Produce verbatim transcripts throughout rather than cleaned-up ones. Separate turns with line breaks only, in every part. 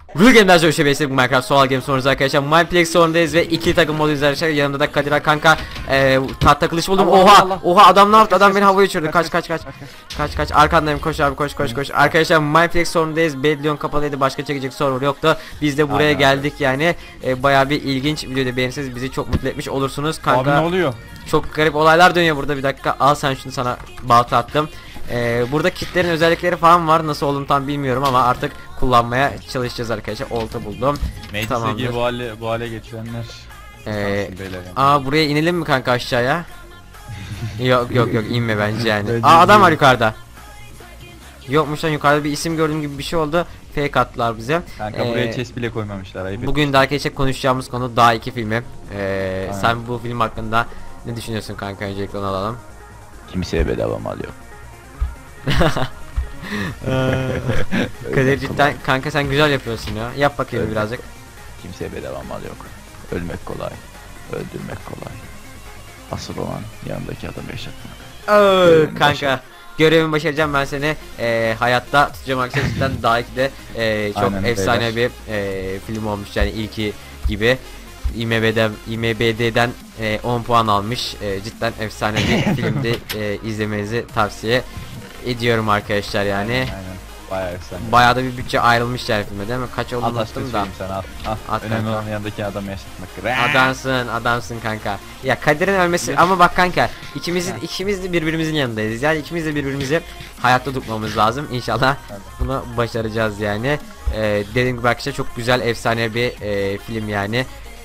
Bugün daha çok şey besledik Minecraft Survival Games sonrası arkadaşlar. Mineplex sonundayız ve iki takım moduyuz arkadaşlar. Yanımda da Kadir kanka e, tahta kılıç buldum.
Allah,
Oha
Allah.
oha adam ne yaptı? Adam
Kaç,
beni
kaç,
havaya uçurdu. Kaç
kaç,
kaç kaç.
kaç,
Kaç kaç arkandayım, koş abi, koş koş koş. Arkadaşlar Mineplex sonundayız. Bedlion kapalıydı. Başka çekecek server yoktu. Biz de buraya
Aynen.
geldik yani. E, bayağı bir ilginç, videoda beğenirseniz bizi çok mutlu etmiş olursunuz kanka.
Abi ne oluyor?
Çok garip olaylar dönüyor burada. Bir dakika, al sen şunu, sana balta attım. Ee, burada kitlerin özellikleri falan var. Nasıl olduğunu tam bilmiyorum ama artık kullanmaya çalışacağız arkadaşlar. Olta buldum.
Meclise
Tamamdır.
bu hale, bu hale getirenler.
Ee,
şanslı beyler yani.
aa buraya inelim mi kanka, aşağıya? yok yok yok, inme bence yani.
Bence
Aa adam var
değil.
yukarıda. Yokmuş lan, yukarıda bir isim gördüğüm gibi bir şey oldu. Fake attılar bize.
Kanka
Ee,
buraya chest bile koymamışlar, ayıp.
Bugün de arkadaşlar konuşacağımız konu Dağ iki filmi. Ee,
Aynen.
sen bu film hakkında ne düşünüyorsun kanka? Öncelikle onu alalım.
Kimseye bedava mal yok.
Kadir cidden kanka sen güzel yapıyorsun ya. Yap bakayım
Öyle.
birazcık.
Kimseye bedava mal yok. Ölmek kolay. Öldürmek kolay. Asıl olan yanındaki adamı yaşatmak.
Oo,
Görevimi
kanka
başar.
görevimi başaracağım, ben seni e, hayatta tutacağım arkadaşlar. Cidden daha iki de e, çok
Aynen,
efsane
beyler.
bir e, film olmuş yani, ilki gibi. IMDb'den IMDb'den e, on puan almış. E, cidden efsane bir filmdi. E, izlemenizi tavsiye ediyorum arkadaşlar yani.
Aynen, aynen. Bayağı efsane.
Bayağı da bir bütçe ayrılmış yani filme, değil mi? Kaç olduğunu
Anlaştık
unuttum da.
sana. Al, al.
At
Önemli
kanka.
olan yanındaki adamı yaşatmak.
Adamsın, adamsın kanka. Ya Kadir'in ölmesi ama bak kanka, ikimizin ikimiz de birbirimizin yanındayız. Yani ikimiz de birbirimizi hayatta tutmamız lazım. İnşallah
Evet.
bunu başaracağız yani. Ee, dediğim gibi arkadaşlar çok güzel, efsane bir e, film yani.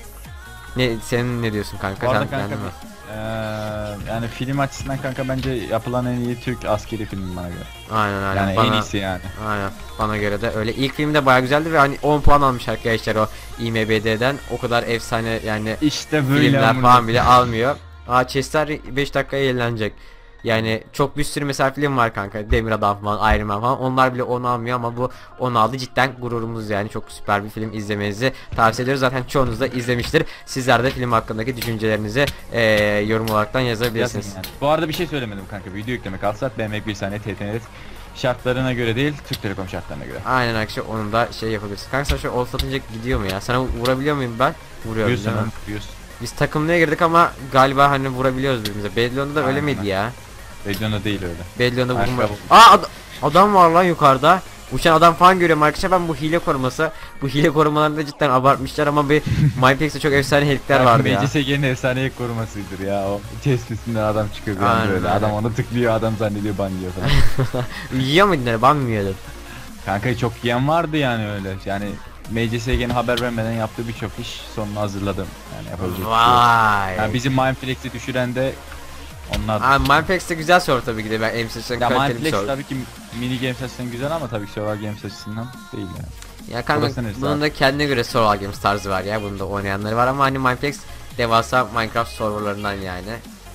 Ne senin ne diyorsun kanka?
Bu arada
Sen
kanka
beğendin mi?
eee, yani film açısından kanka bence yapılan en iyi Türk askeri film bana göre.
Aynen aynen.
Yani
bana,
en iyisi yani.
Aynen. Bana göre de öyle. İlk film de bayağı güzeldi ve hani on puan almış arkadaşlar o IMDb'den. O kadar efsane yani.
İşte böyle
Filmler
amına.
falan bile almıyor. Aa chestler beş dakikaya yenilenecek. Yani çok bir sürü mesela film var kanka. Demir Adam falan, Iron Man falan. Onlar bile onu almıyor ama bu onu aldı. Cidden gururumuz yani. Çok süper bir film, izlemenizi tavsiye ediyoruz. Zaten çoğunuz da izlemiştir. Sizler de film hakkındaki düşüncelerinizi eee yorum olaraktan yazabilirsiniz.
Yazın yani. Bu arada bir şey söylemedim kanka. Video yüklemek alsat B M W bir saniye T T N şartlarına göre değil, Türk Telekom şartlarına göre.
Aynen arkadaşlar, onu da şey yapabilirsin. Kanka sen şöyle ol satınca gidiyor mu ya? Sana vurabiliyor muyum ben? Vuruyorum
Biliyorsun
değil mi?
lan, biliyorsun.
Biz takımlığa girdik ama galiba hani vurabiliyoruz birbirimize. Bedlion'da da öyle
Aynen.
miydi ya?
Region'da değil öyle.
Bedlion'da
Başka
vurma.
bu-
Aa ad- adam var lan yukarıda. Uçan adam falan görüyorum arkadaşlar. Ben bu hile koruması. Bu hile korumalarını cidden abartmışlar ama bir Mineplexi'de çok efsane helikler vardı ya.
M C S G'nin efsaneye korumasıdır ya o. Chest üstünden adam çıkıyor bir
Aynen,
anda böyle.
aynen.
Adam onu tıklıyor, adam zannediyor ban yiyor falan.
Yiyor muydun öyle? Ben mi yiyordum?
Kanka çok yiyen vardı yani öyle. Yani M C S G'nin haber vermeden yaptığı birçok iş sonunu hazırladım. Yani yapabilecek bir şey yok.
Vay.
Yani bizim Mineflex'i düşüren de onlar.
Aa, Mineplexi'de güzel soru tabii ki de, ben M C S'den
Ya
kaliteli bir
Mineflex
soru.
tabii ki mini games açısından güzel ama tabii ki survival games açısından değil yani.
Ya kanka
Orası neresi
bunun
abi?
da kendine göre survival games tarzı var ya. Bunun da oynayanları var ama hani Mineplex devasa Minecraft serverlarından yani.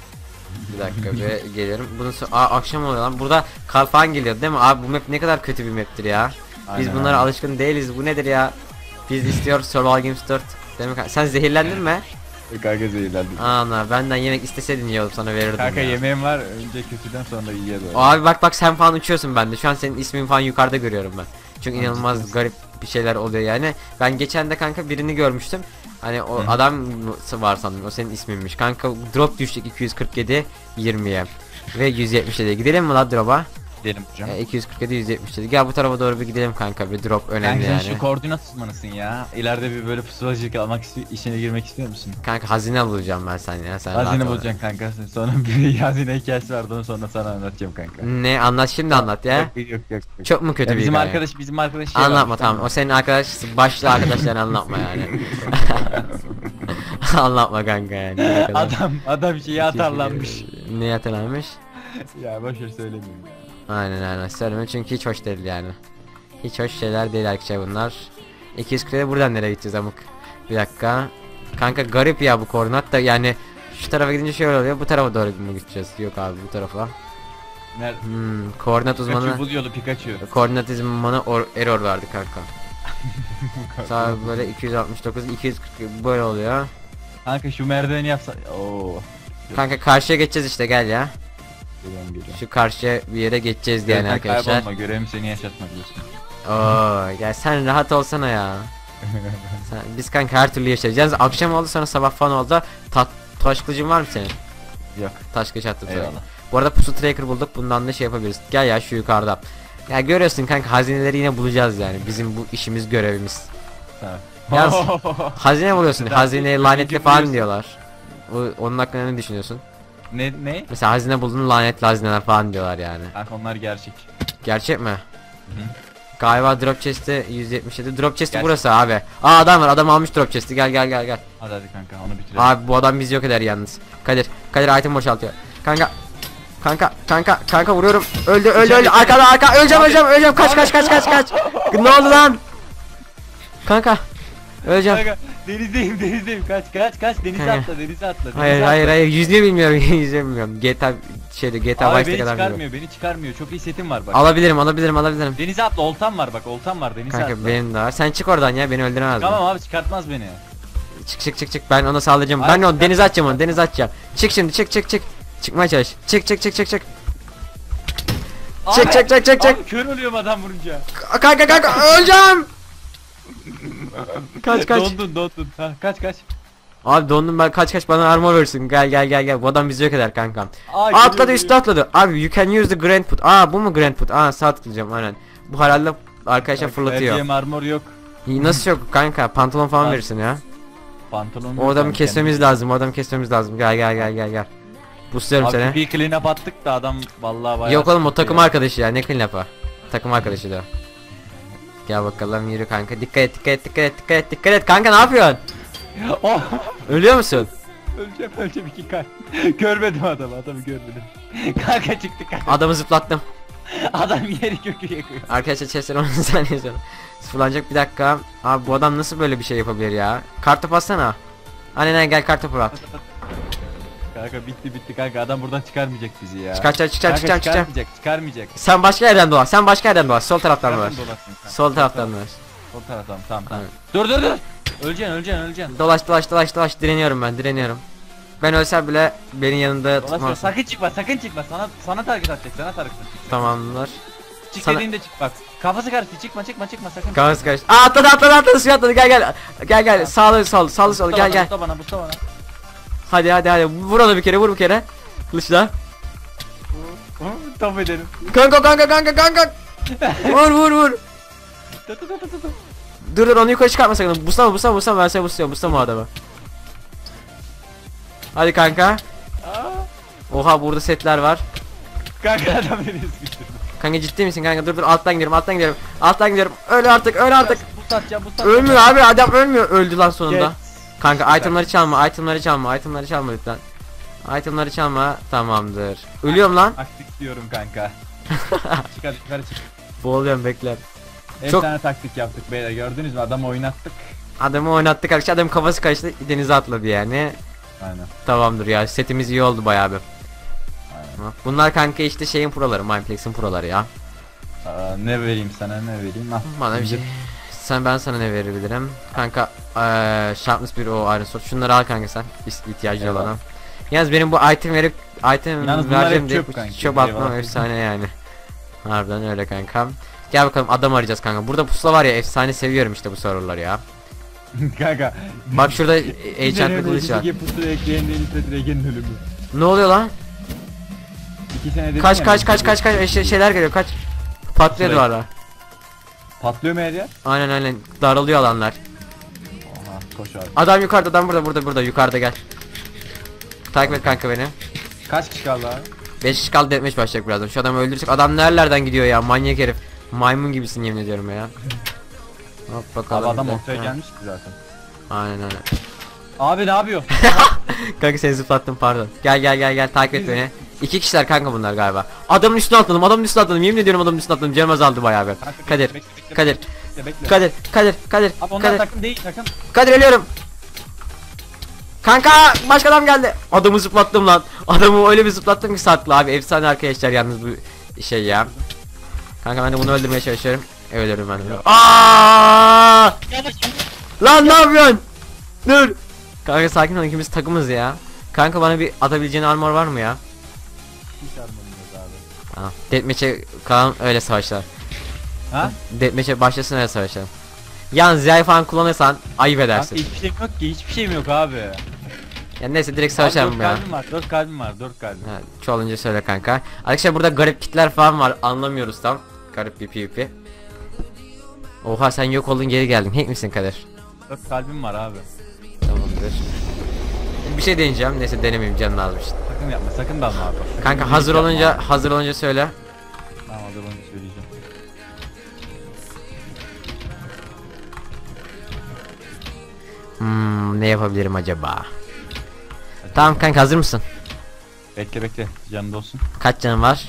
Bir dakika bir geliyorum. Bunun so- Aa, akşam oluyor lan. Burada kar falan geliyor değil mi? Abi bu map ne kadar kötü bir map'tir ya. Biz
Aynen,
bunlara
aynen.
alışkın değiliz. Bu nedir ya? Biz istiyoruz Survival Games dört. Değil mi kanka? Sen zehirlendin mi?
Kanka zehirlendim.
Ana benden yemek isteseydin yiyordum, sana verirdim
Kanka
ya.
yemeğim var önce kötüden sonra iyiye doğru.
Abi bak bak, sen falan uçuyorsun bende. Şu an senin ismin falan yukarıda görüyorum ben. Çünkü
Aa,
inanılmaz
ciddi misin?
garip bir şeyler oluyor yani. Ben geçen de kanka birini görmüştüm. Hani o
Hı.
adam var sandım. O senin isminmiş. Kanka drop düştük iki yüz kırk yedi yirmiye ve yüz yetmiş yedi. Gidelim mi la drop'a?
Gidelim hocam.
E, iki yüz kırk yedi yüz yetmiş yedi. Gel bu tarafa doğru bir gidelim kanka. Bir drop önemli
Kanka sen
yani.
şu koordinat uzmanısın ya. İleride bir böyle pusulacılık almak istiyor, işine girmek istiyor musun?
Kanka hazine bulacağım ben sen ya. Sen
Hazine
rahat ol.
bulacaksın kanka. Sonra bir hazine hikayesi vardı, onu sonra sana anlatacağım kanka.
Ne anlat şimdi, anlat ya.
Yok yok yok. yok.
Çok mu kötü
Ya
bir
bizim
hikaye?
arkadaş bizim arkadaş şey
Anlatma
varmış,
tamam. O senin arkadaş, başlı arkadaşlarını anlatma yani. Anlatma kanka yani. Ne kadar-
Adam adam şeyi atarlanmış.
Ne atarlanmış?
Ya boşver söylemeyeyim ya.
Aynen aynen söyleme çünkü hiç hoş değil yani. Hiç hoş şeyler değil arkadaşlar bunlar. iki yüz kırk'a buradan nereye gideceğiz amık? Bir dakika. Kanka garip ya bu koordinat da yani, şu tarafa gidince şöyle oluyor, bu tarafa doğru mu gideceğiz? Yok abi, bu tarafa.
Nerede?
Hmm, koordinat uzmanı
Pikachu buluyordu Pikachu.
koordinat uzmanı or- error verdi kanka. Sağ böyle iki yüz altmış dokuz iki yüz kırk böyle oluyor.
Kanka şu merdiveni yapsa. Oo.
Kanka karşıya geçeceğiz işte, gel ya.
Geliyorum geliyorum.
Şu karşıya bir yere geçeceğiz yani
Gözden
arkadaşlar.
kaybolma, görevim seni yaşatmak diyorsun.
Oo, ya sen rahat olsana ya. Sen, biz kanka her türlü yaşarız. Yalnız akşam oldu sonra sabah falan oldu. Ta taş kılıcın var mı senin?
Yok.
Taş kılıç attım sana.
Eyvallah.
Bu arada pusu tracker bulduk. Bundan da şey yapabiliriz. Gel ya şu yukarıda. Ya görüyorsun kanka hazineleri yine bulacağız yani. Bizim bu işimiz görevimiz.
Tamam.
Yalnız hazine buluyorsun.
Neden?
Hazineyi
Önce
lanetli falan
buluyorsun.
diyorlar. O, onun hakkında ne düşünüyorsun?
Ne ne?
Mesela hazine buldun lanetli hazineler falan diyorlar yani.
Kanka onlar gerçek.
Gerçek mi?
Hı.
Galiba drop chest'i yüz yetmiş yedi. Drop chest'i
Gerçek.
burası abi. Aa adam var. Adam almış drop chest'i. Gel gel gel gel.
Hadi hadi kanka onu bitirelim.
Abi bu adam bizi yok eder yalnız. Kadir. Kadir item boşaltıyor. Kanka. Kanka kanka kanka vuruyorum. Öldü öldü öldü. Arkada arka. Öleceğim öleceğim öleceğim. Kaç kaç kaç kaç kaç. Ne oldu lan? Kanka. Öleceğim.
Kanka denizdeyim denizdeyim kaç kaç kaç denize
Kanka.
atla denize atla. denize
Hayır
atla.
hayır hayır. Yüzde bilmiyorum. Yüzde bilmiyorum. G T A şeyde G T A
Abi
Vice'de
beni
kadar bilmiyorum.
çıkarmıyor beni çıkarmıyor çok iyi setim var bak.
Alabilirim alabilirim alabilirim.
Denize atla oltam var bak oltam var denize
Kanka
atla.
benim de var. Sen çık oradan ya beni öldüremez.
Tamam abi çıkartmaz beni.
Çık çık çık çık ben ona sağlayacağım.
Ay,
Ben onu
çıkar-
denize atacağım onu denize atacağım. Çık şimdi çık çık çık. Çıkmaya çalış. Çık çık çık çık çık. Çık
Abi,
çık çık çık çık.
Abi kör ölüyorum adam vurunca.
Kanka kanka öleceğim. Kaç kaç.
Dondun dondun. Ha, kaç kaç.
Abi dondum ben kaç kaç bana armor versin. Gel gel gel gel. Bu adam bizi yok eder kankam.
Aa,
Aa,
geliyor,
atladı üstü
geliyor.
atladı. Abi you can use the grand put. Aa bu mu grand put? Aa sağ tıklayacağım aynen. Bu herhalde arkadaşlar
Kanka,
fırlatıyor.
verdiğim armor yok.
Nasıl yok kanka pantolon falan
Al.
verirsin ya.
Pantolon
O adamı kesmemiz lazım. O adamı kesmemiz lazım. Gel gel gel gel gel. Busluyorum
Abi
seni.
bir clean up attık da adam vallahi bayağı.
Yok oğlum o
sıkıntı
takım
ya.
arkadaşı ya ne clean up'a. Takım arkadaşı da. Gel bakalım yürü kanka dikkat et dikkat et dikkat et dikkat et dikkat et kanka ne yapıyorsun?
Oh!
Ölüyor musun?
Öleceğim öleceğim iki kalp. Görmedim adamı adamı görmedim. Kanka çıktı kanka.
Adamı zıplattım.
Adam yeri kökü yakıyor.
Arkadaşlar chest'ler on saniye sonra. Sıfırlanacak bir dakika. Abi bu adam nasıl böyle bir şey yapabilir ya? Kartopu atsana. Aynen gel kartopu at.
Kanka bitti bitti kanka adam buradan çıkarmayacak bizi ya.
Çıkartacak çıkacak
Kanka
çıkacak çıkacak.
çıkarmayacak çıkarmayacak.
Sen başka yerden dolaş. Sen başka yerden dolaş. Sol taraftan dolaş.
Taraftan dolaşsın kanka.
Sol taraftan dolaş.
Sol taraftan tamam tamam.
Aynen.
Dur dur dur. Öleceksin öleceksin öleceksin.
Dolaş dolaş dolaş dolaş direniyorum ben direniyorum. Ben ölsem bile benim yanında
Dolaşma
tutmaz.
sakın çıkma sakın çıkma sana sana target atacak sana target atacak.
Tamamlar.
Çık
Sana-
dediğinde çık bak. Kafası karıştı çıkma çıkma çıkma sakın.
Kavuz kaç. Aa atladı atladı atladı suya atladı gel gel. Gel gel sağlı sol sağlı sol
Busta
gel
bana,
gel.
busta bana busta bana.
Hadi hadi hadi vur onu bir kere vur bir kere. Kılıçla.
Hı, Top edelim.
Kanka kanka kanka kanka. Vur vur vur.
Tut, tut, tut, tut, tut.
Dur dur onu yukarı çıkarma sakın. Buslama buslama buslama ben seni busluyorum buslama o adamı. Hadi kanka.
Aa,
Oha burada setler var.
kanka adam beni sıkıştırdı.
Kanka ciddi misin kanka dur dur alttan gidiyorum alttan gidiyorum. Alttan gidiyorum. Öl artık öl artık.
Bu satacağım bu satacağım.
Ölmüyor abi adam ölmüyor. Öldü lan sonunda.
Geç.
Kanka itemları çalma itemları çalma itemları çalma lütfen. Itemları çalma tamamdır. Ölüyorum lan.
Taktik diyorum kanka. Çık hadi yukarı çık.
Boğuluyorum bekle.
Bir
Çok-
tane taktik yaptık beyler gördünüz mü adamı oynattık.
Adamı oynattık arkadaşlar adamın kafası kaçtı denize atladı yani.
Aynen.
Tamamdır ya setimiz iyi oldu bayağı bir.
Aynen.
Bunlar kanka işte şeyin proları Mineplex'in proları ya.
Aa, ne vereyim sana ne vereyim ah.
Bana bir şey. Sen ben sana ne verebilirim? Kanka eee Sharpness bir o Iron Sword. Şunları al kanka sen. İs- ihtiyacı
Eyvallah.
olana. Yalnız benim bu item verip item
Yalnız bunlar
vereceğim
hep
diye
çöp kanki,
çöp atmam
eyvallah.
efsane yani. Harbiden öyle kankam. Gel bakalım adam arayacağız kanka. Burada pusula var ya efsane seviyorum işte bu serverları ya.
Kanka.
Bak şurada enchantment kılıç var.
İki pusu ekleyen de ilk Regen'in ölümü.
Ne oluyor lan?
İki sene dedim
Kaç
ya,
kaç
ben
kaç
size-
kaç kaç eşe- şeyler geliyor kaç. Patlıyor
Sürekli.
duvarlar.
Patlıyor mu her yer?
Aynen aynen daralıyor alanlar.
Oha koş abi.
Adam yukarıda adam burada burada burada yukarıda gel. Takip et kanka beni.
Kaç kişi kaldı abi?
beş kişi kaldı deathmatch başlayacak birazdan. Şu adamı öldürecek. Adam nerelerden gidiyor ya manyak herif. Maymun gibisin yemin ediyorum ya. Hop bakalım.
Abi adam
bir
ortaya
dakika.
gelmiş ki zaten.
Aynen aynen.
Abi ne yapıyor?
Kanka seni zıplattım pardon. Gel gel gel gel takip et beni. İki kişiler kanka bunlar galiba. Adamın üstüne atladım adamın üstüne atladım yemin ediyorum adamın üstüne atladım canım azaldı bayağı bir.
Kanka,
Kadir
bekle, bekle,
Kadir
bekle, bekle.
Kadir Kadir Kadir
Abi onlar
Kadir
takım değil takım.
Kadir ölüyorum. Kanka başka adam geldi. Adamı zıplattım lan. Adamı öyle bir zıplattım ki saklı abi. Efsane arkadaşlar yalnız bu şey ya. Kanka ben de bunu öldürmeye çalışıyorum. E, Ölürüm ben de. Aa! Lan ne yapıyorsun? Dur. Kanka sakin ol ikimiz takımız ya. Kanka bana bir atabileceğin armor var mı ya?
Hiç armorumuz abi.
Tamam. Deathmatch'e kalan öyle savaşlar.
Ha?
Deathmatch'e başlasın öyle savaşalım. Yalnız Ziya'yı falan kullanırsan ayıp
Kanka
edersin.
hiçbir şeyim yok ki, hiçbir şeyim yok abi.
Ya neyse direkt
Abi
savaşalım
dört
ya.
kalbim var, dört kalbim var, dört kalbim.
Ha, çoğalınca söyle kanka. Arkadaşlar burada garip kitler falan var, anlamıyoruz tam. Garip bir PvP. Oha sen yok oldun geri geldin. Hack misin Kadir?
dört kalbim var abi.
Tamamdır. Bir şey deneyeceğim. Neyse denemeyeyim, canını almıştım.
Sakın yapma, sakın dalma abi. Sakın
Kanka
iyilik
hazır
yapma
olunca
abi.
hazır olunca söyle.
Tamam, hazır olunca söyleyeceğim.
Hmm, ne yapabilirim acaba? Tamam kanka, hazır mısın?
Bekle bekle, canında olsun.
Kaç canın var?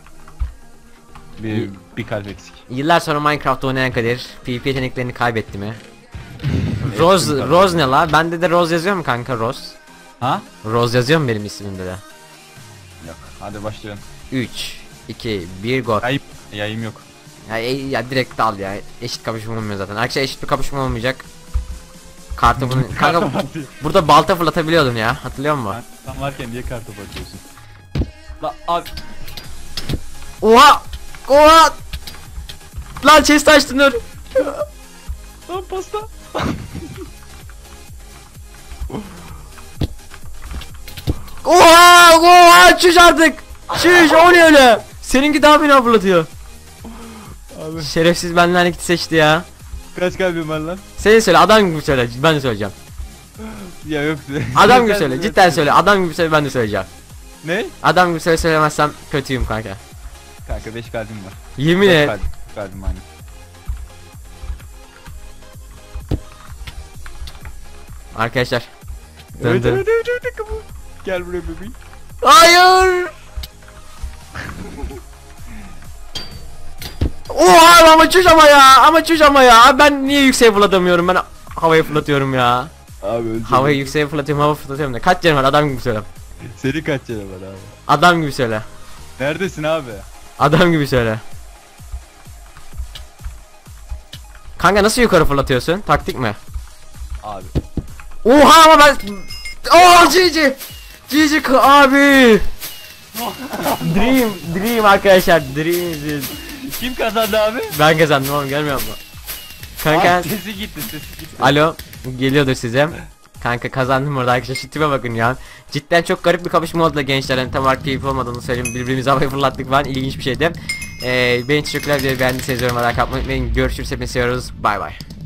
Bir, bir kalp eksik.
Yıllar sonra Minecraft oynayan Kadir PvP yeteneklerini kaybetti mi? Rose,
tabii.
Rose ne la? Bende de Rose yazıyor mu kanka, Rose?
Ha?
Rose yazıyor mu benim ismimde de?
Yok, hadi başlayalım.
üç, iki, bir go.
Ayıp, yayım yok.
Ya, e- ya direkt dal ya. Eşit kapışma olmuyor zaten. Arkadaşlar eşit bir kapışma olmayacak. Kartı bunu kanka burada balta fırlatabiliyordum ya. Hatırlıyor musun?
Sen tam varken niye kartopu atıyorsun? La abi.
Oha! Oha! Lan chest açtın dur.
Lan pasta.
Oha! Oha! Çüş artık. Çüş, o ne öyle? Seninki daha beni fırlatıyor.
Abi
Şerefsiz benden ikisi seçti ya.
kaç kalbim var lan?
Sen söyle, adam gibi söyle, ben de söyleyeceğim.
Ya yok.
Adam gibi söyle, cidden söyle, adam gibi söyle, ben de söyleyeceğim.
Ne?
Adam gibi söyle, söylemezsem kötüyüm kanka.
Kanka beş kalbim var.
Yemin
Dört
et.
kalbim, kalbim aynı.
Arkadaşlar. Dön
Evet
dön.
evet evet evet kapı. Gel buraya bebeğim.
Hayır. Oha ama çüş ama ya, ama çüş ama ya. Ben niye yükseğe fırlatamıyorum, ben havaya fırlatıyorum ya.
Abi önce
Havayı yükseğe fırlatıyorum, hava fırlatıyorum da. Kaç canım var, adam gibi söyle.
Seni kaç canı var abi?
Adam gibi söyle.
Neredesin abi?
Adam gibi söyle. Kanka nasıl yukarı fırlatıyorsun? Taktik mi?
Abi.
Oha ama ben... Oh G G! G G k- abi! Dream, Dream arkadaşlar, Dream is-
Kim kazandı abi?
Ben kazandım oğlum, görmüyor musun? Kanka,
Abi, sesi gitti sesi gitti.
alo, geliyordur size. Kanka kazandım orada arkadaşlar, şu tipe bakın ya. Cidden çok garip bir kapışma oldu da gençler, yani tam olarak keyif olmadığını söyleyeyim, birbirimize havaya fırlattık falan, ilginç bir şeydi. Ee, beni teşekkürler, videoyu beğendiyseniz yorumlara like atmayı unutmayın, görüşürüz, hepinizi seviyoruz, bay bay.